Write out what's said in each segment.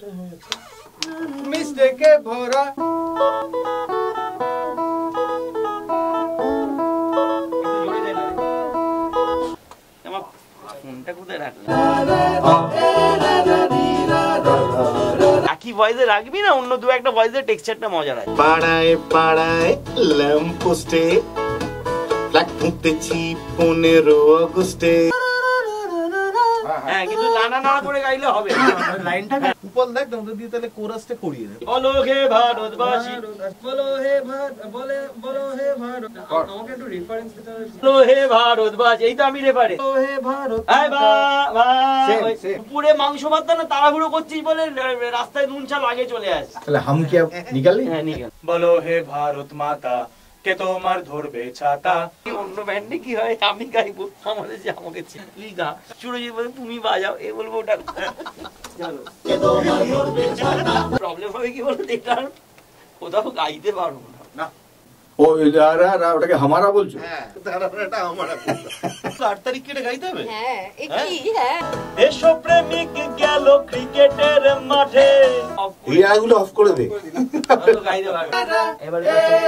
মিস্টেকে ভরা একই ভয়েসে রাখবি না অন্য দু একটা ভয়েসের টেক্সচারটা মজা লাগে। পাড়ায় পাড়ায় ল্যাম্প পোস্টে ফ্ল্যাগ ফুঁকতেছি 15 আগস্টে। হ্যাঁ কিন্তু না না না করে গাইলে হবে লাইনটা উপল দেখ তোমরা দিয়ে তাহলে কোরাসটা করিয়ে দে। বলো হে ভারতবাসী বলো হে ভারত বলো হে ভারত আমাকে একটু রেফারেন্স দিতে হবে। বলো হে ভারতবাসী এই তো আমি রেফারেন্স। বলো হে ভারত এই বা পুরে মাংস ভাত না তাড়াহুড়ো করছিস বলে রাস্তায় নুন চাল আগে চলে আসে। তাহলে হাম কি নিকাল লি? হ্যাঁ নিকাল। বলো হে ভারত মাতা কে তোমার ধরবে ছাতা। অন্য ব্যান্ডে কি হয় আমি গাইবো আমাদের যে আমাকে তুই গা সুরজিৎ বলে তুমি বাজাও এ বলবো ওটা প্রবলেম হবে কি বলতো এটা কোথাও গাইতে পারবো না। ও ওটাকে হামারা বলছো? হ্যাঁ এটা আমারা 8 তারিখ কেটে গাইতে হবে। হ্যাঁ কি হ্যাঁ দেশপ্রেমিক গেল ক্রিকেটের মাঠে রিয়াগুলো অফ করে দে। গাইতে পারবো এবারে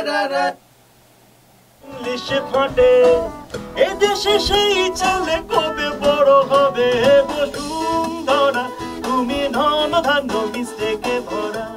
ইংলিশে ফাটে এ দেশে সেই চালে কবে বড় হবে বসুন্ধরা তুমি ধন ধান্য মিস্টেকে ভরা।